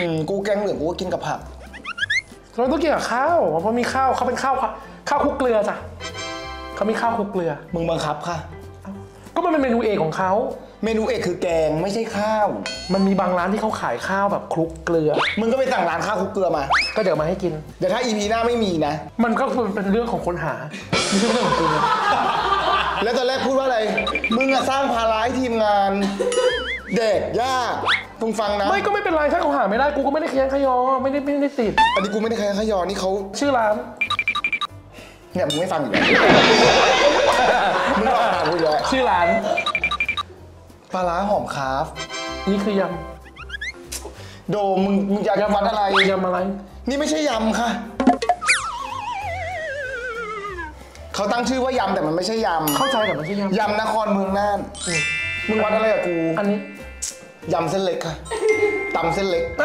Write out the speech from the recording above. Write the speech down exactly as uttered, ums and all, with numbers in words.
อืมกูแกงเหลืองกูก็กินกับผักเราต้องกินกับข้าวเพราะมีข้าวเขาเป็นข้าวข้าวคลุกเกลือจ้ะเขามีข้าวคลุกเกลือมึงบังคับค่ะก็มันเป็นเมนูเอกของเขาเมนูเอกคือแกงไม่ใช่ข้าวมันมีบางร้านที่เขาขายข้าวแบบคลุกเกลือมึงก็ไปสั่งร้านข้าวคลุกเกลือมาก็เดี๋ยวมาให้กินเดี๋ยวถ้าอีพีหน้าไม่มีนะมันก็เป็นเรื่องของคนหาไม่ใช่เรื่องของกูแล้วตอนแรกพูดว่าอะไรมึงอะสร้างภาระให้ทีมงานเด็กยากมึงฟังนะไม่ก็ไม่เป็นไรถ้าเขาหาไม่ได้กูก็ไม่ได้ขยันขยอไม่ได้ไม่ได้ติดอันนี้กูไม่ได้ขยันขยอนี่เขาชื่อร้านเนี่ยมึงไม่ฟังอยู่มึงลองถามกูเลยชื่อร้านปลาร้าหอมคาฟนี่คือยำโดมึงมึงอยากวัดอะไรยำอะไรนี่ไม่ใช่ยำค่ะเขาตั้งชื่อว่ายำแต่มันไม่ใช่ยำเข้าใจแต่มันใช่ยำยำนครเมืองน่านมึงวัดอะไรกับกูอันนี้ยำเส้นเล็กค่ะตำเส้นเล็ก